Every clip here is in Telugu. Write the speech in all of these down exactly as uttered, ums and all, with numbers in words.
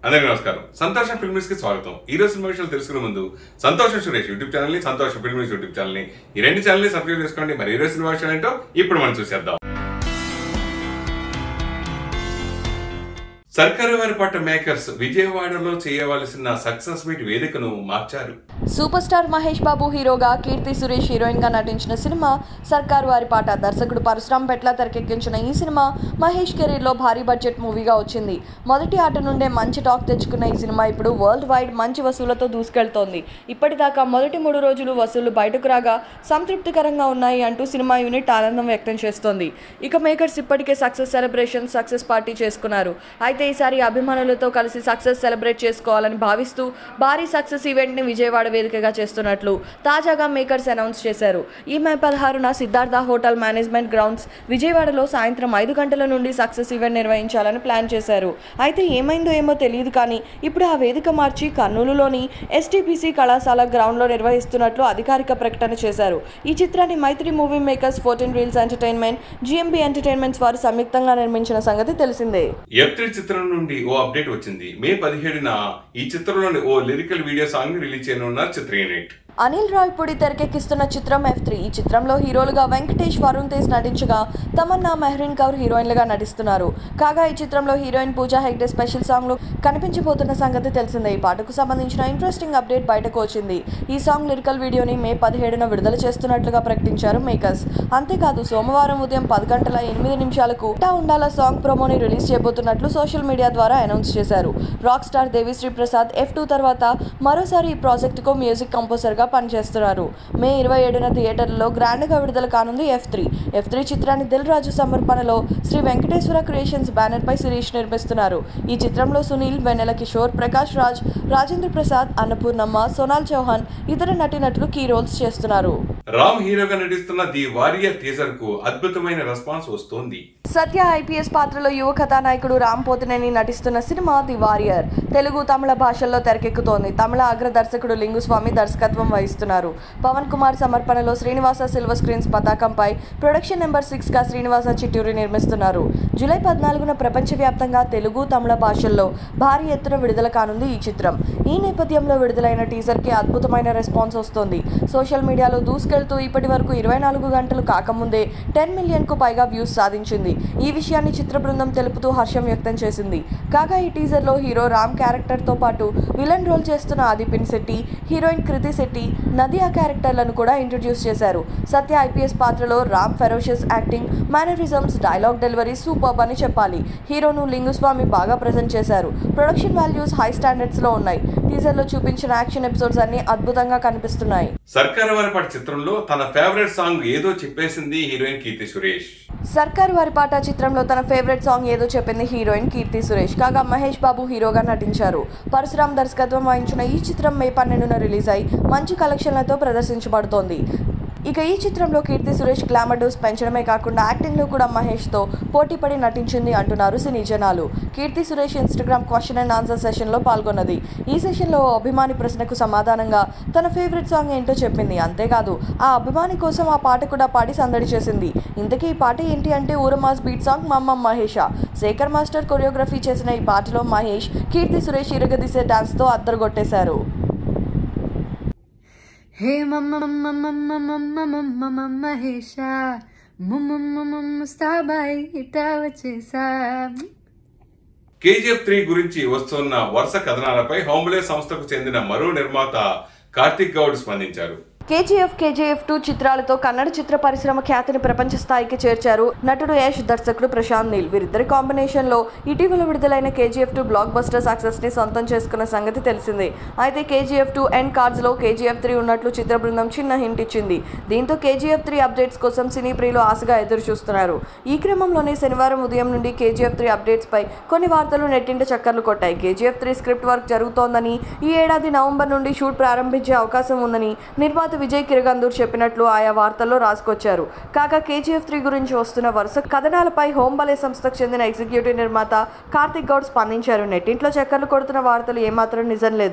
అందరికీ నమస్కారం. సంతోషం ఫిల్మ్స్ కి స్వాగతం. ఈ రోజు సినిమా విషయాలు తెలుసుకునే ముందు సంతోషం సురేష్ యూట్యూబ్ ఛానల్ ని, సంతోషం ఫిల్మ్స్ యూట్యూబ్ ఛానల్ ని, ఈ రెండు ఛానల్ ని సబ్స్క్రైబ్ చేసుకోండి. మరి ఈ రోజు సినిమా విషయాలు ఏంటో ఇప్పుడు మనం చూసేద్దాం. సర్కారు వారి పాట మేకర్స్ విజయవాడలో చేయవలసిన సక్సెస్ మీట్ వేదికను మార్చారు. సూపర్ స్టార్ మహేష్ బాబు హీరోగా, కీర్తి సురేష్ హీరోయిన్ గా నటించిన సినిమా సర్కారు వారి పాట. దర్శకుడు పరశురామ్ పెట్ల తెరకెక్కించిన ఈ సినిమా మహేష్ కెరీర్ లో భారీ బడ్జెట్ మూవీగా వచ్చింది. మొదటి ఆట నుండే మంచి టాక్ తెచ్చుకున్న ఈ సినిమా ఇప్పుడు వరల్డ్ వైడ్ మంచి వసూళ్లతో దూసుకెళ్తోంది. ఇప్పటిదాకా మొదటి మూడు రోజులు వసూళ్లు బయటకు రాగా సంతృప్తికరంగా ఉన్నాయి అంటూ సినిమా యూనిట్ ఆనందం వ్యక్తం చేస్తోంది. ఇక మేకర్స్ ఇప్పటికే సక్సెస్ సెలబ్రేషన్, సక్సెస్ పార్టీ చేసుకున్నారు. అయితే ఈసారి అభిమానులతో కలిసి సక్సెస్ సెలబ్రేట్ చేసుకోవాలని భావిస్తూ భారీ సక్సెస్ ఈవెంట్ ని విజయవాడ వేదికగా చేస్తున్నట్లు తాజాగా మేకర్స్ అనౌన్స్ చేశారు. ఈ మే పదహారున సిద్ధార్థ హోటల్ మేనేజ్మెంట్ గ్రౌండ్స్ విజయవాడలో సాయంత్రం ఐదు గంటల నుండి సక్సెస్ ఈవెంట్ నిర్వహించాలని ప్లాన్ చేశారు. అయితే ఏమైందో ఏమో తెలియదు కానీ ఇప్పుడు ఆ వేదిక మార్చి కర్నూలులోని ఎస్టీపీసీ కళాశాల గ్రౌండ్ లో నిర్వహిస్తున్నట్లు అధికారిక ప్రకటన చేశారు. ఈ చిత్రాన్ని Mythri movie makers, fourteen reels entertainment, GMB entertainments వారు సంయుక్తంగా నిర్మించిన సంగతి తెలిసిందే. చిత్రం నుండి ఓ అప్డేట్ వచ్చింది. మే పదిహేడున ఈ చిత్రంలోని ఓ లిరికల్ వీడియో సాంగ్ ని రిలీజ్ చేయనున్నారు చిత్ర యూనిట్. అనిల్ రావిపూడి తెరకెక్కిస్తున్న చిత్రం ఎఫ్ త్రీ. ఈ చిత్రంలో హీరోలుగా వెంకటేష్, వరుణ్ తేజ్ నటించగా తమన్నా, మెహ్రీన్ కౌర్ హీరోయిన్లుగా నటిస్తున్నారు. కాగా ఈ చిత్రంలో heroine Pooja Hegde special song లో కనిపించబోతున్న సంగతి తెలిసిందే. ఈ పాటకు సంబంధించిన ఇంట్రెస్టింగ్ అప్డేట్ బయటకు వచ్చింది. ఈ సాంగ్ లిరికల్ వీడియోని మే పదిహేడున విడుదల చేస్తున్నట్లుగా ప్రకటించారు మేకర్స్. అంతేకాదు సోమవారం ఉదయం పది గంటల ఎనిమిది నిమిషాలకు టా ఉండాల సాంగ్ ప్రోమోని రిలీజ్ చేయబోతున్నట్లు సోషల్ మీడియా ద్వారా అనౌన్స్ చేశారు. Rock star Devi Sri Prasad F two తర్వాత మరోసారి ఈ ప్రాజెక్టుకు మ్యూజిక్ కంపోజర్ గా పనిచేస్తున్నారు. మే ఇరవై ఏడున థియేటర్లలో గ్రాండ్ గా విడుదల కానుంది ఎఫ్ త్రీ. ఎఫ్ త్రీ చిత్రాన్ని దిల్ రాజు సమర్పణలో శ్రీ వెంకటేశ్వర క్రియేషన్స్ బ్యానర్ పై శిరీష్ నిర్మిస్తున్నారు. ఈ చిత్రంలో సునీల్, వెన్నెల కిషోర్, ప్రకాష్ రాజ్, రాజేంద్ర ప్రసాద్, అన్నపూర్ణమ్మ, సోనాల్ చౌహాన్ ఇతర నటీనటులు కీ రోల్స్ చేస్తున్నారు. రామ్ హీరోగా నటిస్తున్న ది వారియర్ టీజర్ కు అద్భుతమైన రెస్పాన్స్ వస్తోంది. సత్య ఐపీఎస్ పాత్రలో యువ కథానాయకుడు రామ్ పోతినేని నటిస్తున్న cinema the warrior Telugu, Tamil భాషల్లో తెరకెక్కుతోంది. తమిళ అగ్ర దర్శకుడు లింగుస్వామి దర్శకత్వం వహిస్తున్నారు. పవన్ కుమార్ సమర్పణలో శ్రీనివాస సిల్వర్ స్క్రీన్స్ పతాకంపై ప్రొడక్షన్ నెంబర్ సిక్స్ గా శ్రీనివాస చిట్టూరి నిర్మిస్తున్నారు. జూలై పద్నాలుగున ప్రపంచవ్యాప్తంగా తెలుగు, తమిళ భాషల్లో భారీ ఎత్తున విడుదల కానుంది ఈ చిత్రం. ఈ నేపథ్యంలో విడుదలైన టీజర్ కి అద్భుతమైన రెస్పాన్స్ వస్తోంది. సోషల్ మీడియాలో దూసుకెళ్తూ ఇప్పటి వరకు ఇరవై నాలుగు గంటలు కాకముందే టెన్ మిలియన్ కు పైగా వ్యూస్ సాధించింది. ఈ విషయాన్ని చిత్ర బృందం తెలుపుతూ హర్షం వ్యక్తం చేసింది. కాగా ఈ టీజర్ లో హీరో రామ్ క్యారెక్టర్ తో పాటు విలన్ రోల్ చేస్తున్న ఆది పినిశెట్టి, హీరోయిన్ కృతి శెట్టి, నదియా క్యారెక్టర్లను కూడా ఇంట్రడ్యూస్ చేశారు. సత్య ఐపీఎస్ పాత్రలో Ram ferocious acting, mannerisms, dialogue delivery superb అని చెప్పాలి. హీరోను లింగుస్వామి బాగా ప్రెజెంట్ చేశారు. ప్రొడక్షన్ వాల్యూస్ హై స్టాండర్డ్స్ లో ఉన్నాయి. టీజర్ లో చూపించిన యాక్షన్ ఎపిసోడ్స్ అన్ని అద్భుతంగా కనిపిస్తున్నాయి. సర్కారు వారి పాట చిత్రంలో తన ఫేవరెట్ సాంగ్ ఏదో చెప్పేసింది హీరోయిన్ కీర్తి సురేష్. సర్కారు వారి పాట చిత్రంలో తన ఫేవరెట్ సాంగ్ ఏదో చెప్పింది హీరోయిన్ కీర్తి సురేష్. కాగా మహేష్ బాబు హీరోగా నటించారు. పరశురామ్ దర్శకత్వం వహించిన ఈ చిత్రం మే పన్నెండున రిలీజ్ అయి మంచి కలెక్షన్లతో ప్రదర్శించబడుతోంది. ఇక ఈ చిత్రంలో కీర్తి సురేష్ గ్లామర్ డోస్ పెంచడమే కాకుండా యాక్టింగ్ లో కూడా మహేష్ తో పోటీపడి నటించింది అంటున్నారు సినీ జనాలు. Keerthy Suresh Instagram question and answer session లో పాల్గొన్నది. ఈ సెషన్ లో అభిమాని ప్రశ్నకు సమాధానంగా తన ఫేవరెట్ సాంగ్ ఏంటో చెప్పింది. అంతేకాదు ఆ అభిమాని కోసం ఆ పాట కూడా పాడి సందడి చేసింది. ఇంతకీ ఈ పాట ఏంటి అంటే ఊరమాస్ బీట్ సాంగ్ మమ్మమ్ మహేష. శేఖర్ మాస్టర్ కొరియోగ్రఫీ చేసిన ఈ పాటలో మహేష్, కీర్తి సురేష్ ఇరగదీసే డాన్స్ తో అద్దరుగొట్టేశారు. Hey mama mama mama mama mama Mahesha mama mama mustabai ita vachesa. KGF three గురించి వస్తున్న వరుస కథనాలపై హోమ్లే సంస్థకు చెందిన మరో నిర్మాత కార్తిక్ గౌడ్ స్పందించారు. కేజీఎఫ్, కేజీఎఫ్ టూ చిత్రాలతో కన్నడ చిత్ర పరిశ్రమ ఖ్యాతిని ప్రపంచ స్థాయికి చేర్చారు నటుడు యష్, దర్శకుడు ప్రశాంత్ నీల్. వీరిద్దరి కాంబినేషన్ లో ఇటీవల విడుదలైన KGF two blockbuster success ని సొంతం చేసుకున్న సంగతి తెలిసిందే. అయితే కేజీఎఫ్ టూ ఎండ్ కార్డ్స్ లో కేజీఎఫ్ త్రీ ఉన్నట్లు చిత్ర బృందం చిన్న హింట్ ఇచ్చింది. దీంతో కేజీఎఫ్ త్రీ అప్డేట్స్ కోసం సినీ ప్రియులు ఆశగా ఎదురు చూస్తున్నారు. ఈ క్రమంలోనే శనివారం ఉదయం నుండి కేజీఎఫ్ త్రీ అప్డేట్స్ పై కొన్ని వార్తలు నెట్టింట చక్కర్లు కొట్టాయి. కేజీఎఫ్ త్రీ స్క్రిప్ట్ వర్క్ జరుగుతోందని, ఈ ఏడాది నవంబర్ నుండి షూట్ ప్రారంభించే అవకాశం ఉందని నిర్మాత విజయ్ కిరగందూర్ చెప్పినట్లు ఆయా వార్తల్లో రాసుకొచ్చారు. కాగా కేజీఎఫ్ త్రీ గురించి వస్తున్న వరుస కథనాలపై హోంబలే సంస్థకు చెందిన ఎగ్జిక్యూటివ్ నిర్మాత కార్తిక్ గౌడ్ స్పందించారు. నెట్టింట్లో చక్కర్లు కొడుతున్న వార్తలు ఏమాత్రం నిజం లేదు.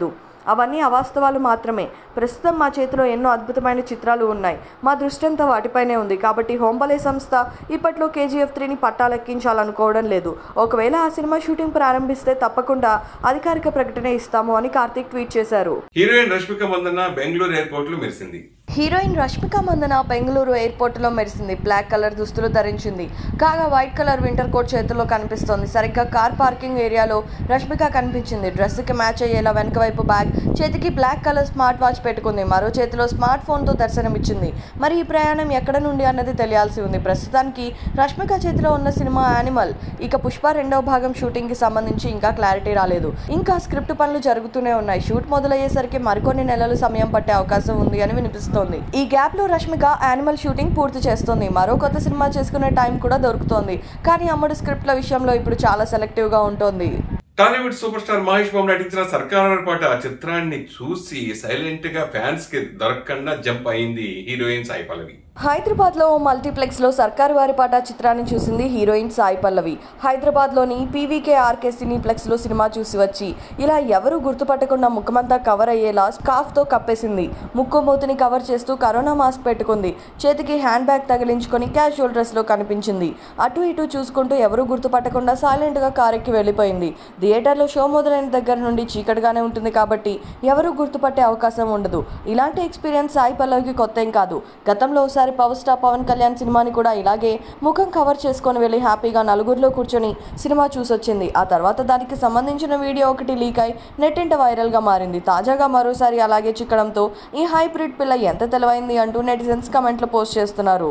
అవన్నీ అవాస్తవాలు మాత్రమే. ప్రస్తుతం మా చేతిలో ఎన్నో అద్భుతమైన చిత్రాలు ఉన్నాయి. మా దృష్టి అంతా వాటిపైనే ఉంది. కాబట్టి హోంబలే సంస్థ ఇప్పట్లో కేజీఎఫ్ త్రీని పట్టాలెక్కించాలనుకోవడం లేదు. ఒకవేళ ఆ సినిమా షూటింగ్ ప్రారంభిస్తే తప్పకుండా అధికారిక ప్రకటన ఇస్తాము అని కార్తీక్ ట్వీట్ చేశారు. హీరోయిన్ రష్మిక మందన్న బెంగళూరు ఎయిర్పోర్ట్ లో మెరిసింది. హీరోయిన్ రష్మిక మందన బెంగళూరు ఎయిర్పోర్టులో మెరిసింది. బ్లాక్ కలర్ దుస్తులు ధరించింది. కాగా వైట్ కలర్ వింటర్ కోట్ చేతుల్లో కనిపిస్తోంది. సరిగ్గా కార్ పార్కింగ్ ఏరియాలో రష్మిక కనిపించింది. డ్రెస్కి మ్యాచ్ అయ్యేలా వెనక వైపు బ్యాగ్, చేతికి బ్లాక్ కలర్ స్మార్ట్ వాచ్ పెట్టుకుంది. మరో చేతిలో స్మార్ట్ ఫోన్తో దర్శనమిచ్చింది. మరి ఈ ప్రయాణం ఎక్కడ నుండి అన్నది తెలియాల్సి ఉంది. ప్రస్తుతానికి రష్మిక చేతిలో ఉన్న సినిమా యానిమల్. ఇక పుష్ప రెండవ భాగం షూటింగ్కి సంబంధించి ఇంకా క్లారిటీ రాలేదు. ఇంకా స్క్రిప్ట్ పనులు జరుగుతూనే ఉన్నాయి. షూట్ మొదలయ్యేసరికి మరికొన్ని నెలలు సమయం పట్టే అవకాశం ఉంది అని వినిపిస్తోంది. ఈ గ్యాప్ లో రష్మిక యానిమల్ షూటింగ్ పూర్తి చేస్తోంది. మరో కొత్త సినిమా చేసుకునే టైం కూడా దొరుకుతోంది. కానీ అమ్మడు స్క్రిప్ట్ల విషయంలో ఇప్పుడు చాలా సెలెక్టివ్ గా ఉంటుంది. Tollywood super star Mahesh Babu నటించిన సర్కార్ పాట ఆ చిత్రాన్ని చూసి సైలెంట్ గా ఫ్యాన్స్ కి దొరకకుండా జంప్ అయింది హీరోయిన్ సాయి పల్లవి. హైదరాబాద్ లో మల్టీప్లెక్స్ లో సర్కారు వారి పాట చిత్రాన్ని చూసింది హీరోయిన్ సాయి పల్లవి. హైదరాబాద్ లోని పీవీకే ఆర్కే సినీప్లెక్స్ లో సినిమా చూసి వచ్చి ఇలా ఎవరు గుర్తుపట్టకుండా ముఖమంతా కవర్ అయ్యేలా స్కార్ఫ్ తో కప్పేసింది. ముక్కు మూతిని కవర్ చేస్తూ కరోనా మాస్క్ పెట్టుకుంది. చేతికి హ్యాండ్ బ్యాగ్ తగిలించుకొని క్యాజువల్ డ్రెస్ లో కనిపించింది. అటు ఇటు చూసుకుంటూ ఎవరు గుర్తుపట్టకుండా సైలెంట్ గా కారెక్కి వెళ్లిపోయింది. థియేటర్లో షో మొదలైన దగ్గర నుండి చీకటిగానే ఉంటుంది కాబట్టి ఎవరు గుర్తుపట్టే అవకాశం ఉండదు. ఇలాంటి ఎక్స్పీరియన్స్ సాయి పల్లవికి కొత్త ఏం కాదు. గతంలో ఒకసారి పవర్ స్టార్ పవన్ కళ్యాణ్ సినిమాని కూడా ఇలాగే ముఖం కవర్ చేసుకొని వెళ్ళి హ్యాపీగా నలుగురిలో కూర్చొని సినిమా చూసొచ్చింది. ఆ తర్వాత దానికి సంబంధించిన వీడియో ఒకటి లీక్ అయి నెట్టింట వైరల్ గా మారింది. తాజాగా మరోసారి అలాగే చిక్కడంతో ఈ హైబ్రిడ్ పిల్ల ఎంత తెలివైంది అంటూ నెటిజన్స్ కమెంట్లు పోస్ట్ చేస్తున్నారు.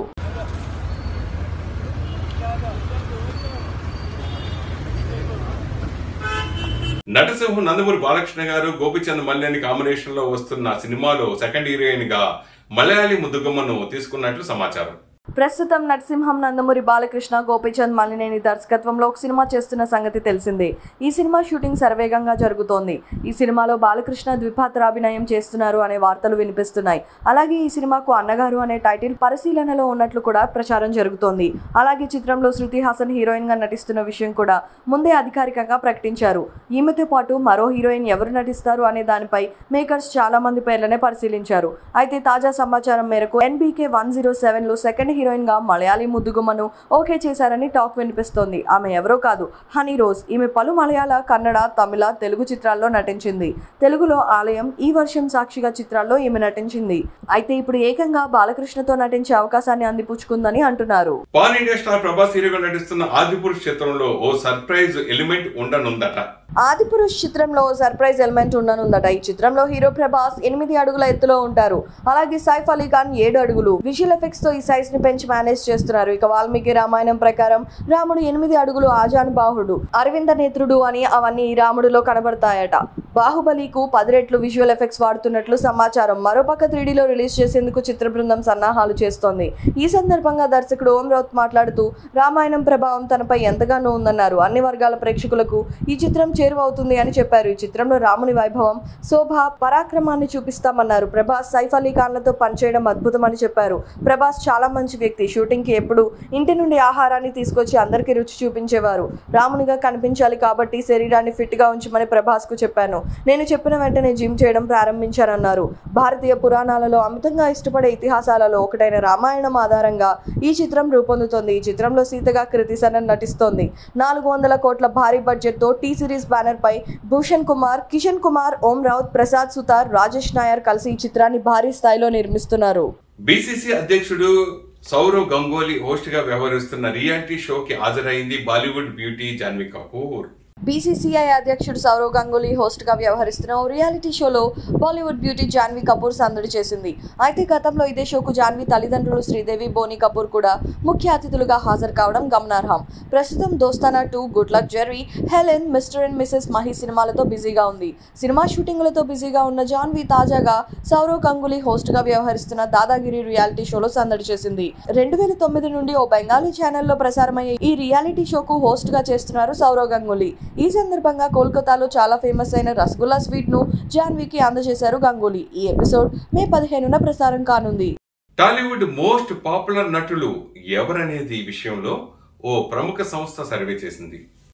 నటసింహం నందమూరి బాలకృష్ణ గారు గోపిచంద్ మల్లేని కాంబినేషన్ లో వస్తున్న సినిమాలో సెకండ్ హీరోయిన్ గా మలయాళీ ముద్దుగుమ్మను తీసుకున్నట్లు సమాచారం. ప్రస్తుతం నరసింహం నందమూరి బాలకృష్ణ గోపిచంద్ మల్లినేని దర్శకత్వంలో ఒక సినిమా చేస్తున్న సంగతి తెలిసిందే. ఈ సినిమా షూటింగ్ శరవేగంగా జరుగుతోంది. ఈ సినిమాలో బాలకృష్ణ ద్విపాత్రాభినయం చేస్తున్నారు అనే వార్తలు వినిపిస్తున్నాయి. అలాగే ఈ సినిమాకు అన్నగారు అనే టైటిల్ పరిశీలనలో ఉన్నట్లు కూడా ప్రచారం జరుగుతోంది. అలాగే చిత్రంలో శృతి హాసన్ హీరోయిన్ గా నటిస్తున్న విషయం కూడా ముందే అధికారికంగా ప్రకటించారు. ఈమెతో పాటు మరో హీరోయిన్ ఎవరు నటిస్తారు అనే దానిపై మేకర్స్ చాలా మంది పేర్లనే పరిశీలించారు. అయితే తాజా సమాచారం మేరకు ఎన్బీకే వన్ జీరో సెవెన్ లో సెకండ్ హీరోయిన్ గా మలయాళీ ముద్దుగుమ్మను ఓకే చేశారని టాక్ వినిపిస్తోంది. ఆమె ఎవరో కాదు, హనీ రోజ్. ఈమె పలు మలయాళ, కన్నడ, తమిళ, తెలుగు చిత్రాల్లో నటించింది. తెలుగులో ఆలయం, ఈ వర్షం సాక్షిగా చిత్రాల్లో ఈమె నటించింది. అయితే ఇప్పుడు ఏకంగా బాలకృష్ణతో నటించే అవకాశాన్ని అందిపుచ్చుకుందని అంటున్నారు. పాన్ ఇండియా స్టార్ ప్రభాస్ హీరోగా నటిస్తున్న ఆదిపురుష్ చిత్రంలో ఓ సర్ప్రైజ్ ఎలిమెంట్ ఉండనుందట. ఆదిపురుష్ చిత్రంలో సర్ప్రైజ్ ఎలిమెంట్ ఉండనుందట. ఈ చిత్రంలో హీరో ప్రభాస్ ఎనిమిది అడుగుల ఎత్తులో ఉంటారు. అలాగే సైఫ్ అలీ ఖాన్ ఏడు అడుగులు. విజువల్ ఎఫెక్ట్స్ తో ఈ సైజ్ ని పెంచి మేనేజ్ చేస్తున్నారు. ఇక వాల్మీకి రామాయణం ప్రకారం రాముడు ఎనిమిది అడుగులు ఆజానుబాహుడు, అరవింద నేత్రుడు అని అవన్నీ రాముడిలో కనబడతాయట. బాహుబలికు పది రెట్లు విజువల్ ఎఫెక్ట్స్ వాడుతున్నట్లు సమాచారం. మరోపక్క త్రీడీలో రిలీజ్ చేసేందుకు చిత్ర బృందం సన్నాహాలు చేస్తోంది. ఈ సందర్భంగా దర్శకుడు ఓం రౌత్ మాట్లాడుతూ రామాయణం ప్రభావం తనపై ఎంతగానో ఉందన్నారు. అన్ని వర్గాల ప్రేక్షకులకు ఈ చిత్రం చేరువవుతుంది అని చెప్పారు. ఈ చిత్రంలో రాముని వైభవం, శోభ, పరాక్రమాన్ని చూపిస్తామన్నారు. ప్రభాస్ సైఫ్ అలీ ఖాన్లతో పనిచేయడం అద్భుతమని చెప్పారు. ప్రభాస్ చాలా మంచి వ్యక్తి. షూటింగ్ కి ఎప్పుడు ఇంటి నుండి ఆహారాన్ని తీసుకొచ్చి అందరికీ రుచి చూపించేవారు. రామునిగా కనిపించాలి కాబట్టి శరీరాన్ని ఫిట్ గా ఉంచమని ప్రభాస్ కు చెప్పాను. నేను చెప్పిన వెంటనే జిమ్ చేయడం ప్రారంభించారన్నారు. భారతీయ పురాణాలలో అమితంగా ఇష్టపడే ఇతిహాసాలలో ఒకటైన రామాయణం ఆధారంగా ఈ చిత్రం రూపొందుతోంది. ఈ చిత్రంలో సీతగా కృతి సనన్ నటిస్తోంది. నాలుగు వందల కోట్ల భారీ బడ్జెట్ తో టీ సిరీస్ బ్యానర్ పై భూషణ్ కుమార్, కిషన్ కుమార్, ఓం రౌత్, ప్రసాద్ సుతార్, రాజేష్ నాయర్ కలిసి ఈ చిత్రాన్ని భారీ స్థాయిలో నిర్మిస్తున్నారు. బీసీసీ అధ్యక్షుడు సౌరవ్ గంగోలీ హోస్ట్ గా వ్యవహరిస్తున్న రియాలిటీ షోకి హాజరైంది Bollywood beauty Janhvi Kapoor. BCCI అధ్యక్షుడు సౌరవ్ గంగూలీ హోస్ట్ గా వ్యవహరిస్తున్న ఓ రియాలిటీ షోలో బాలీవుడ్ బ్యూటీ జాన్వీ కపూర్ సందడి చేసింది. అయితే గతంలో ఇదే షోకు జాన్వీ తల్లిదండ్రులు శ్రీదేవి, బోనీ కపూర్ కూడా ముఖ్య అతిథులుగా హాజరు కావడం గమనార్హం. ప్రస్తుతం Dostana two, good luck Jerry, Helen, mister and Mrs Mahi సినిమాలతో బిజీగా ఉంది. సినిమా షూటింగ్లతో బిజీగా ఉన్న జాన్వీ తాజాగా సౌరవ్ గంగూలీ హోస్ట్ గా వ్యవహరిస్తున్న దాదాగిరి రియాలిటీ షోలో సందడి చేసింది. రెండు వేల తొమ్మిది నుండి ఓ బెంగాలీ ఛానల్లో ప్రసారమయ్యే ఈ రియాలిటీ షోకు హోస్ట్ గా చేస్తున్నారు సౌరవ్ గంగూలీ. ఈ సందర్భంగా కోల్కతాలో చాలా ఫేమస్ అయిన రసగుల్లా స్వీట్ ను జాన్వీకి అందజేశారు గంగూలీ. ఈ ఎపిసోడ్ మే పదిహేనున ప్రసారం కానుంది. టాలీవుడ్ మోస్ట్ పాపులర్ నటులు ఎవరనేది విషయంలో ఓ ప్రముఖ సంస్థ సర్వే చేసింది.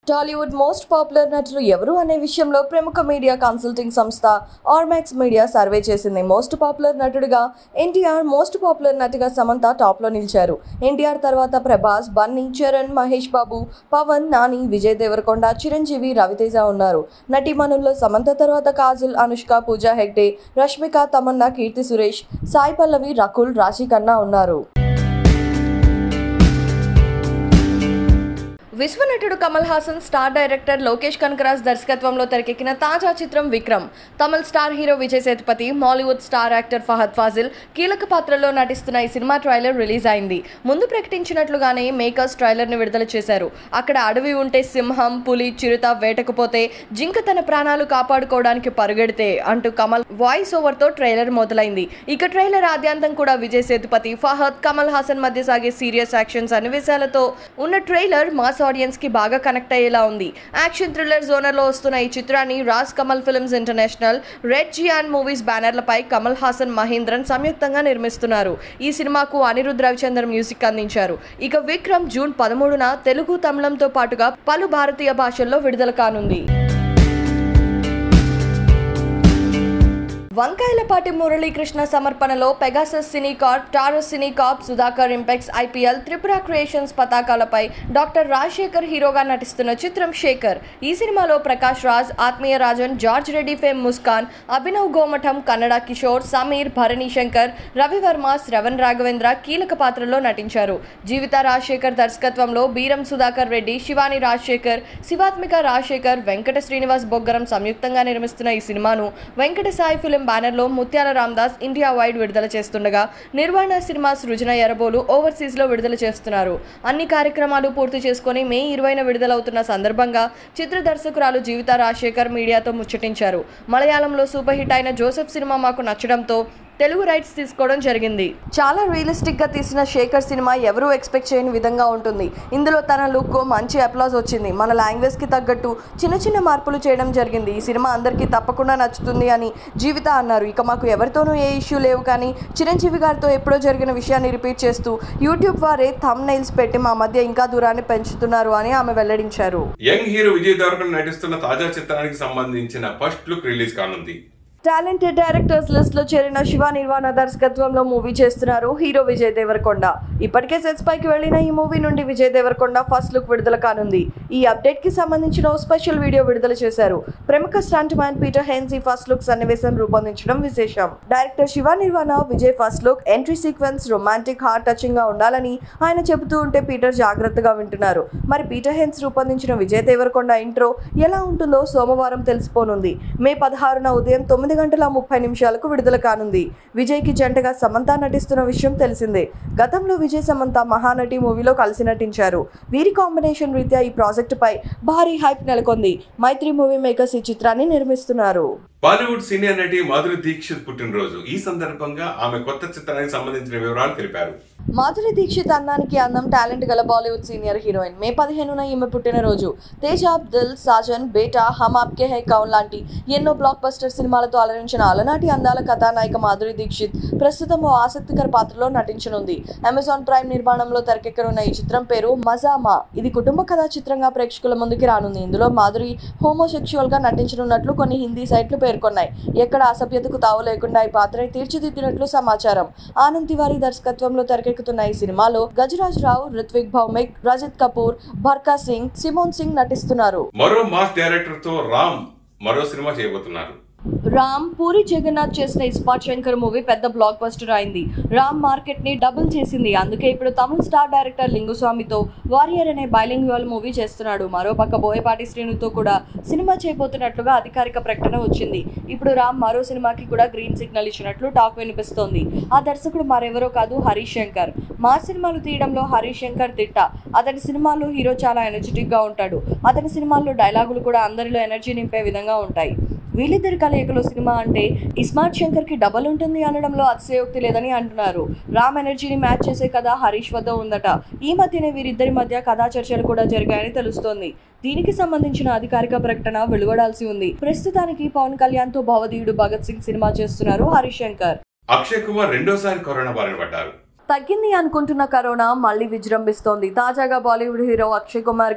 టాలీవుడ్ మోస్ట్ పాపులర్ నటులు ఎవరు అనే విషయంలో ప్రముఖ మీడియా కన్సల్టింగ్ సంస్థ ఆర్మాక్స్ మీడియా సర్వే చేసింది. మోస్ట్ పాపులర్ నటుడిగా ఎన్టీఆర్, మోస్ట్ పాపులర్ నటిగా సమంత టాప్లో నిలిచారు. ఎన్టీఆర్ తర్వాత ప్రభాస్, బన్నీ, చరణ్, మహేష్ బాబు, పవన్, నాని, విజయ్ దేవరకొండ, చిరంజీవి, రవితేజ ఉన్నారు. నటీమణుల్లో సమంత తర్వాత కాజల్, అనుష్క, పూజా హెగ్డే, రష్మిక, తమన్నా, కీర్తి సురేష్, సాయి పల్లవి, రకుల్, రాశి ఖన్నా ఉన్నారు. విశ్వనటుడు కమల్ హాసన్, స్టార్ డైరెక్టర్ లోకేష్ కనకరాజ్ దర్శకత్వంలో తెరకెక్కిన తాజా చిత్రం Vikram. Tamil star hero Vijay Sethupathi, Mollywood star actor Fahadh Faasil కీలక పాత్రల్లో నటిస్తున్న ఈ సినిమా ట్రైలర్ రిలీజ్ అయింది. ముందు ప్రకటించినట్లుగానే మేకర్స్ ట్రైలర్ ని విడుదల చేశారు. అక్కడ అడవి ఉంటే సింహం, పులి, చిరుత వేటకపోతే జింక తన ప్రాణాలు కాపాడుకోవడానికి పరుగెడితే అంటూ కమల్ వాయిస్ ఓవర్ తో ట్రైలర్ మొదలైంది. ఇక ట్రైలర్ ఆద్యంతం కూడా విజయ్ సేతుపతి, ఫహద్, కమల్ హాసన్ మధ్య సాగే సీరియస్ యాక్షన్ సన్నివేశాలతో ఉన్న ట్రైలర్ మాస్ ఆడియన్స్ కి బాగా కనెక్ట్ అయ్యేలా ఉంది. యాక్షన్ థ్రిల్లర్ జోనర్ లో వస్తున్న ఈ చిత్రాన్ని Raaj Kamal films international, red giant movies బ్యానర్లపై కమల్ హాసన్, మహేంద్రన్ సంయుక్తంగా నిర్మిస్తున్నారు. ఈ సినిమాకు అనిరుద్ రవిచంద్రన్ మ్యూజిక్ అందించారు. ఇక విక్రమ్ జూన్ పదమూడున తెలుగు, తమిళంతో పాటుగా పలు భారతీయ భాషల్లో విడుదల కానుంది. వంకాయలపాటి మురళీకృష్ణ సమర్పణలో Pegasus cine corp, Taurus cine corp, Sudhakar Impex, IPL, Tripura creations పతాకాలపై డాక్టర్ రాజశేఖర్ హీరోగా నటిస్తున్న చిత్రం శేఖర్. ఈ సినిమాలో ప్రకాష్ రాజ్, ఆత్మీయ రాజన్, జార్జ్ రెడ్డి ఫేమ్ ముస్కాన్, అభినవ్ గోమఠం, కన్నడ కిషోర్, సమీర్, భరణి శంకర్, రవివర్మ, శ్రవణ్ రాఘవేంద్ర కీలక పాత్రల్లో నటించారు. జీవిత రాజశేఖర్ దర్శకత్వంలో బీరం సుధాకర్ రెడ్డి, శివాని రాజశేఖర్, శివాత్మిక రాజశేఖర్, వెంకట శ్రీనివాస్ బొగ్గరం సంయుక్తంగా నిర్మిస్తున్న ఈ సినిమాను వెంకట సాయి ఫిల్మ్ బ్యానర్లో ముత్యాల రామదాస్ ఇండియా వైడ్ విడుదల చేస్తుండగా నిర్వాణ సినిమా సృజన ఎరబోలు ఓవర్సీస్ లో విడుదల చేస్తున్నారు. అన్ని కార్యక్రమాలు పూర్తి చేసుకుని మే ఇరవైన విడుదలవుతున్న సందర్భంగా చిత్ర దర్శకురాలు జీవిత రాజశేఖర్ మీడియాతో ముచ్చటించారు. మలయాళంలో సూపర్ హిట్ అయిన జోసెఫ్ సినిమా మాకు నచ్చడంతో తెలుగు రైట్స్ తీసుకోవడం జరిగింది. చాలా రియలిస్టిక్ గా తీసిన శేఖర్ సినిమా ఎవరూ ఎక్స్పెక్ట్ చేయని విధంగా ఉంటుంది. ఇందులో తన లుక్ మంచి అప్లాజ్ వచ్చింది. మన లాంగ్వేజ్ కి తగ్గట్టు చిన్న చిన్న మార్పులు చేయడం జరిగింది. ఈ సినిమా అందరికీ తప్పకుండా నచ్చుతుంది అని జీవిత అన్నారు. ఇక మాకు ఎవరితోనూ ఏ ఇష్యూ లేవు, కానీ చిరంజీవి గారితో ఎప్పుడో జరిగిన విషయాన్ని రిపీట్ చేస్తూ యూట్యూబ్ వారే థంబ్ నెయిల్స్ పెట్టి మా మధ్య ఇంకా దూరాన్ని పెంచుతున్నారు అని ఆమె వెల్లడించారు. యంగ్ హీరో విజయ్ దేవరకొండ నటిస్తున్న తాజా చిత్రానికి సంబంధించిన ఫస్ట్ లుక్ రిలీజ్ కానుంది. టాలెంటెడ్ డైరెక్టర్స్ లిస్ట్ లో చేరిన శివ నిర్వాణ దర్శకత్వంలో మూవీ చేస్తున్నారు హీరో విజయ్ దేవరకొండ. ఇప్పటికే సెట్స్ పైకి వెళ్లిన ఈ మూవీ నుండి విజయ్ దేవరకొండ ఫస్ట్ లుక్ విడుదల కానుంది. ఈ అప్డేట్ కి సంబంధించిన ఓ స్పెషల్ వీడియో విడుదల చేశారు. ప్రముఖ స్టంట్ మ్యాన్ పీటర్ హెన్స్ ఈ ఫస్ట్ లుక్ సన్నివేశం రూపొందించడం విశేషం. Director Shiva Nirvana Vijay first look entry sequence romantic, heart touching గా ఉండాలని ఆయన చెబుతూ ఉంటే పీటర్ జాగ్రత్తగా వింటున్నారు. మరి పీటర్ హెన్స్ రూపొందించిన విజయ్ దేవరకొండ ఇంట్రో ఎలా ఉంటుందో సోమవారం తెలిసిపోనుంది. మే పదహారున ఉదయం తొమ్మిది గంటల ముప్పై నిమిషాలకు విడుదల కానుంది. విజయ్ కి జంటగా సమంత నటిస్తున్న విషయం తెలిసిందే. గతంలో విజయ్, సమంత మహానటి మూవీలో కలిసి నటించారు. వీరి కాంబినేషన్ రీత్యా ఈ ప్రాజెక్టు పై భారీ హైప్ నెలకొంది. మైత్రి మూవీ మేకర్స్ ఈ చిత్రాన్ని నిర్మిస్తున్నారు. బాలీవుడ్ సీనియర్ నటి మాధురి దీక్షిత్ పుట్టినరోజు. ఈ సందర్భంగా ఆమె కొత్త చిత్రానికి సంబంధించిన వివరాలు తెలిపారు. మాధురి దీక్షిత్ అన్నానికి అందం, టాలెంట్ గల బాలీవుడ్ సీనియర్ హీరోయిన్. మే పదిహేనున ఈమె పుట్టినరోజు. తేజాబ్, దిల్, సాజన్, బేటా, హమ్ ఆప్కే హై కౌన్ లాంటి ఎన్నో బ్లాక్ బస్టర్ సినిమాలతో అలరించిన అలనాటి అందాల కథానాయిక మాధురి దీక్షిత్ ప్రస్తుతం ఓ ఆసక్తికర పాత్రలో నటించనుంది. అమెజాన్ ప్రైమ్ నిర్మాణంలో తెరకెక్కనున్న ఈ చిత్రం పేరు మజామా. ఇది కుటుంబ కథా చిత్రంగా ప్రేక్షకుల ముందుకి రానుంది. ఇందులో మాధురి హోమోసెక్షువల్ గా నటించనున్నట్లు కొన్ని హిందీ సైట్లు పేర్కొన్నాయి. ఎక్కడ అసభ్యతకు తావు లేకుండా ఈ పాత్రని తీర్చిదిద్దినట్లు సమాచారం. ఆనంద్ తివారీ దర్శకత్వంలో తెరకెక్కుతున్న ఈ సినిమాలో గజరాజ్ రావు, రిత్విక్ భౌమిక్, రజిత్ కపూర్, భర్కా సింగ్, సిమోన్ సింగ్ నటిస్తున్నారు. మరో మాస్ డైరెక్టర్ తో రామ్ మరో సినిమా చేయబోతున్నారు. రామ్, పూరి జగన్నాథ్ చేసిన ఇస్పాట్ శంకర్ మూవీ పెద్ద బ్లాక్ బస్టర్ అయింది. రామ్ మార్కెట్ ని డబుల్ చేసింది. అందుకే ఇప్పుడు తమిళ స్టార్ డైరెక్టర్ లింగుస్వామితో వారియర్ అనే బైలింగ్యువల్ మూవీ చేస్తున్నాడు. మరోపక్క బోయపాటి శ్రీనుతో కూడా సినిమా చేయబోతున్నట్లుగా అధికారిక ప్రకటన వచ్చింది. ఇప్పుడు రామ్ మరో సినిమాకి కూడా గ్రీన్ సిగ్నల్ ఇచ్చినట్లు టాక్ వినిపిస్తోంది. ఆ దర్శకుడు మరెవరో కాదు, హరీష్ శంకర్. మా సినిమాలు తీయడంలో హరీష్ శంకర్ తిట్ట. అతని సినిమాల్లో హీరో చాలా ఎనర్జెటిక్ గా ఉంటాడు. అతని సినిమాల్లో డైలాగులు కూడా అందరిలో ఎనర్జీ నింపే విధంగా ఉంటాయి. వీళ్ళిద్దరి కలయికలో సినిమా అంటే ఇస్మార్ట్ శంకర్ కి డబల్ ఉంటుంది అనడంలో అతిశయోక్తి లేదని అంటున్నారు. రామ్ ఎనర్జీని మ్యాచ్ చేసే కథ హరీష్ వద్ద ఉందట. ఈ మధ్యనే వీరిద్దరి మధ్య కథా చర్చలు కూడా జరిగాయని తెలుస్తోంది. దీనికి సంబంధించిన అధికారిక ప్రకటన వెలువడాల్సి ఉంది. ప్రస్తుతానికి పవన్ కళ్యాణ్ తో భవదీయుడు భగత్ సింగ్ సినిమా చేస్తున్నారు హరీష్ శంకర్. అక్షయ్ కుమార్ రెండోసారి కరోనా బారిన పడ్డారు. తగ్గింది అనుకుంటున్న కరోనా మళ్లీ విజృంభిస్తోంది. తాజాగా బాలీవుడ్ హీరో అక్షయ్ కుమార్ కి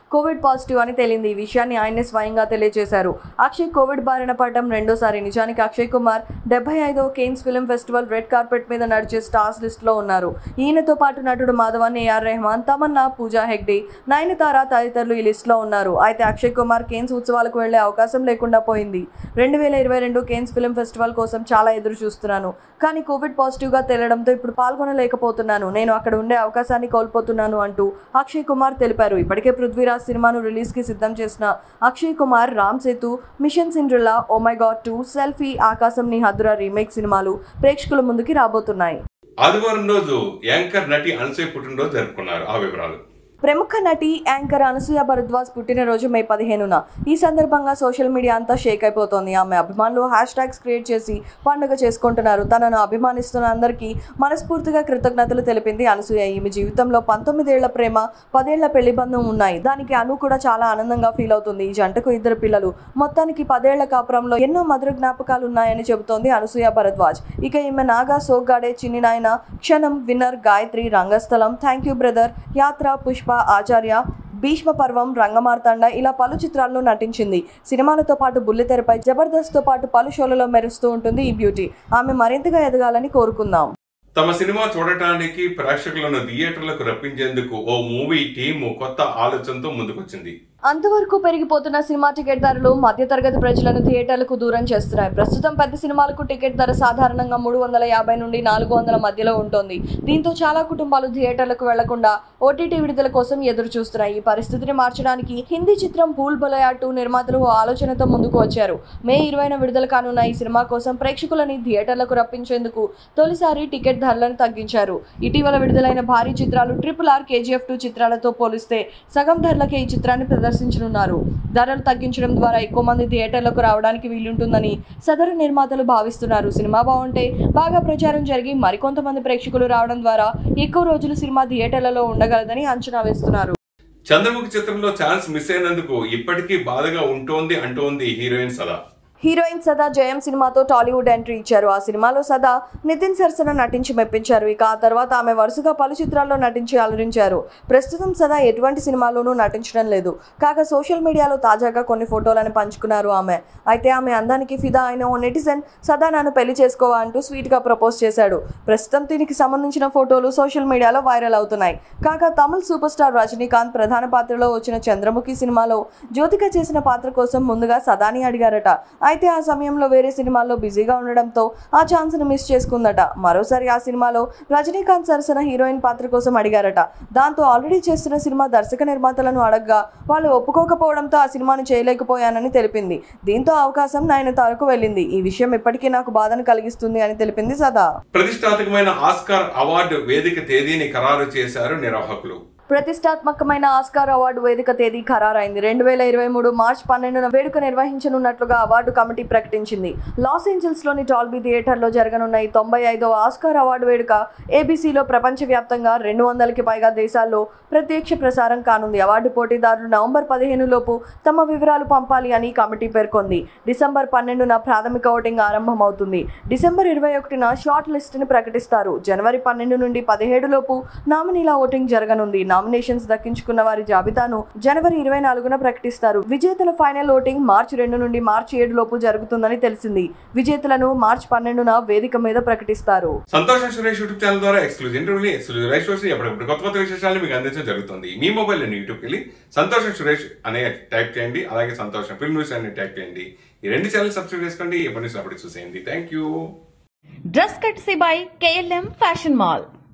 కోవిడ్ పాజిటివ్ అని తేలింది. ఈ విషయాన్ని ఆయనే స్వయంగా తెలియజేశారు. అక్షయ్ కోవిడ్ బారిన పడటం రెండోసారి. నిజానికి అక్షయ్ కుమార్ డెబ్బై ఐదవ Cannes film festival red carpet మీద నడిచే స్టార్స్ లిస్ట్ లో ఉన్నారు. ఈయనతో పాటు నటుడు మాధవన్, ఏఆర్ రెహమాన్, తమన్నా, పూజా హెగ్డే, నయనతార తదితరులు ఈ లిస్ట్ లో ఉన్నారు. అయితే అక్షయ్ కుమార్ కేన్స్ ఉత్సవాలకు వెళ్లే అవకాశం లేకుండా పోయింది. రెండు వేల ఇరవై రెండు కేన్స్ ఫిల్మ్ ఫెస్టివల్ కోసం చాలా ఎదురు చూస్తున్నాను. కానీ కోవిడ్ పాజిటివ్ గా తేలడంతో ఇప్పుడు పాల్గొనలేకపోతున్నాను. నేను అక్కడ ఉండే అవకాశాన్ని కోల్పోతున్నాను అంటూ అక్షయ్ కుమార్ తెలిపారు. ఇప్పటికే పృథ్వీరాజ్ సినిమాను రిలీజ్ కి సిద్ధం చేసిన Akshay Kumar Ram Setu, mission Cinderella, oh my god two, selfie, Aakasam Nee Haddura remake సినిమాలు ప్రేక్షకుల ముందుకి రాబోతున్నాయి. ఆదివారం రోజు యాంకర్ నటి అనసూయ పుట్టినరోజు జరుపుకున్నారు. ఆ వివరాలు. ప్రముఖ నటి యాంకర్ అనసూయ భరద్వాజ్ పుట్టినరోజు మే పదిహేనున. ఈ సందర్భంగా సోషల్ మీడియా అంతా షేక్ అయిపోతోంది. ఆమె అభిమానులు హ్యాష్ ట్యాగ్స్ క్రియేట్ చేసి పండుగ చేసుకుంటున్నారు. తనను అభిమానిస్తున్న అందరికీ మనస్ఫూర్తిగా కృతజ్ఞతలు తెలిపింది అనసూయ. ఈమె జీవితంలో పంతొమ్మిదేళ్ల ప్రేమ, పదేళ్ల పెళ్లి బంధం ఉన్నాయి. దానికి అను కూడా చాలా ఆనందంగా ఫీల్ అవుతుంది. ఈ జంటకు ఇద్దరు పిల్లలు. మొత్తానికి పదేళ్ల కాపురంలో ఎన్నో మధుర జ్ఞాపకాలు ఉన్నాయని చెబుతోంది అనసూయ భరద్వాజ్. ఇక ఈమె Naga, Soggade, Chinni Nayana, Kshanam, winner, Gayatri, Rangasthalam, thank you brother, Yatra, Pushpa, ఆచార్య, భీష్మ పర్వం, రంగమార్తాండ ఇలా పలు చిత్రాల్లో నటించింది. సినిమాలతో పాటు బుల్లితెరపై జబర్దస్త్ తో పాటు పలు షోలలో మెరుస్తూ ఉంటుంది ఈ బ్యూటీ. ఆమె మరింతగా ఎదగాలని కోరుకుందాం. తమ సినిమా చూడటానికి ప్రేక్షకులను థియేటర్లకు రప్పించేందుకు ఓ మూవీ టీము కొత్త ఆలోచనతో ముందుకొచ్చింది. అంతవరకు పెరిగిపోతున్న సినిమా టికెట్ ధరలు మధ్యతరగతి ప్రజలను థియేటర్లకు దూరం చేస్తున్నాయి. ప్రస్తుతం పెద్ద సినిమాలకు టికెట్ ధర సాధారణంగా మూడు వందల యాభై నుండి నాలుగు వందల మధ్యలో ఉంటుంది. దీంతో చాలా కుటుంబాలు థియేటర్లకు వెళ్లకుండా ఓటీటీ విడుదల కోసం ఎదురు చూస్తున్నాయి. ఈ పరిస్థితిని మార్చడానికి హిందీ చిత్రం భూల్ భులయ్యా టూ నిర్మాతలు ఓ ఆలోచనతో ముందుకు వచ్చారు. మే ఇరవైన విడుదల కానున్న ఈ సినిమా కోసం ప్రేక్షకులని థియేటర్లకు రప్పించేందుకు తొలిసారి టికెట్ ధరలను తగ్గించారు. ఇటీవల విడుదలైన భారీ చిత్రాలు ట్రిపుల్ ఆర్, కేజీఎఫ్ టూ చిత్రాలతో పోలిస్తే సగం ధరలకే ఈ చిత్రాన్ని ప్రదర్శించనున్నారు. ధరలు తగ్గించడం ద్వారా ఎక్కువ మంది థియేటర్లకు రావడానికి వీలుంటుందని సదరు నిర్మాతలు భావిస్తున్నారు. సినిమా బాగుంటే బాగా ప్రచారం జరిగి మరికొంతమంది ప్రేక్షకులు రావడం ద్వారా ఎక్కువ రోజులు సినిమా థియేటర్లలో ఉండగలదని అంచనా వేస్తున్నారు. చంద్రముఖి చిత్రంలో ఛాన్స్ మిస్ అయినందుకు ఇప్పటికీ బాధగా ఉంటోంది అంటోంది హీరోయిన్ సదా. హీరోయిన్ సదా జయం సినిమాతో టాలీవుడ్ ఎంట్రీ ఇచ్చారు. ఆ సినిమాలో సదా నితిన్ సరసన నటించి మెప్పించారు. ఇక ఆ తర్వాత ఆమె వరుసగా పలు చిత్రాల్లో నటించి అలరించారు. ప్రస్తుతం సదా ఎటువంటి సినిమాలోనూ నటించడం లేదు. కాగా సోషల్ మీడియాలో తాజాగా కొన్ని ఫోటోలను పంచుకున్నారు ఆమె. అయితే ఆమె అందానికి ఫిదా అయిన ఓ నెటిజన్ సదా నన్ను పెళ్లి చేసుకోవా అంటూ స్వీట్ గా ప్రపోజ్ చేశాడు. ప్రస్తుతం దీనికి సంబంధించిన ఫోటోలు సోషల్ మీడియాలో వైరల్ అవుతున్నాయి. కాగా తమిళ సూపర్ స్టార్ రజనీకాంత్ ప్రధాన పాత్రలో వచ్చిన చంద్రముఖి సినిమాలో జ్యోతిక చేసిన పాత్ర కోసం ముందుగా సదాని అడిగారట. అయితే ఆ సమయంలో వేరే సినిమాల్లో బిజీగా ఉండడంతో ఆ ఛాన్స్ ను మిస్ చేసుకుందట. మరోసారి ఆ సినిమాలో రజనీకాంత్ సరసన హీరోయిన్ పాత్ర కోసం అడిగారట. దాంతో ఆల్రెడీ చేస్తున్న సినిమా దర్శక నిర్మాతలను అడగ్గా వాళ్ళు ఒప్పుకోకపోవడంతో ఆ సినిమాను చేయలేకపోయానని తెలిపింది. దీంతో అవకాశం నయనతారకు వెళ్ళింది. ఈ విషయం ఇప్పటికీ నాకు బాధను కలిగిస్తుంది అని తెలిపింది సదా. ప్రతిష్టాత్మకమైన ఆస్కార్ అవార్డు వేదిక తేదీని ఖరారు చేశారు నిర్వాహకులు. ప్రతిష్టాత్మకమైన ఆస్కార్ అవార్డు వేదిక తేదీ ఖరారైంది. రెండు వేల ఇరవై మూడు మార్చి పన్నెండున వేడుక నిర్వహించనున్నట్లుగా అవార్డు కమిటీ ప్రకటించింది. లాస్ ఏంజల్స్ లోని డాల్బీ థియేటర్లో జరగనున్న ఈ తొంభై ఐదవ ఆస్కార్ అవార్డు వేడుక ఏబీసీలో ప్రపంచవ్యాప్తంగా రెండు వందలకి పైగా దేశాల్లో ప్రత్యక్ష ప్రసారం కానుంది. అవార్డు పోటీదారులు నవంబర్ పదిహేను లోపు తమ వివరాలు పంపాలి అని కమిటీ పేర్కొంది. డిసెంబర్ పన్నెండున ప్రాథమిక ఓటింగ్ ఆరంభమవుతుంది. డిసెంబర్ ఇరవై ఒకటిన షార్ట్ లిస్ట్ ని ప్రకటిస్తారు. జనవరి పన్నెండు నుండి పదిహేడు లోపు నామినీల ఓటింగ్ జరగనుంది. నామినేషన్స్ దక్కించుకున్న వారి జాబితాను జనవరి ఇరవై నాలుగున ప్రకటిస్తారు. విజేతల ఫైనల్ ఓటింగ్ మార్చి రెండు నుండి మార్చి ఏడు లోపు జరుగుతుందని తెలిసింది. విజేతలను మార్చి పన్నెండున వేదిక మీద ప్రకటిస్తారు. సంతోషం సురేష్ యూట్యూబ్ ఛానల్ ద్వారా ఎక్స్క్లూజివ్ ఇంటర్వ్యూలు, ఎక్స్క్లూజివ్ లైవ్ షోస్, ఎప్పటికప్పుడు కొత్త కొత్త విశేషాలను మీకు అందించడం జరుగుతుంది. మీ మొబైల్ లో యూట్యూబ్కి వెళ్ళి సంతోషం సురేష్ అనే టైప్ చేయండి. అలాగే సంతోషం ఫిల్మ్ న్యూస్ అని టైప్ చేయండి. ఈ రెండు ఛానల్ సబ్స్క్రైబ్ చేసుకోండి. ఎప్పటి నుంచి అప్పుడు చూసేయండి. Thank you. Dress courtesy by KLM fashion mall.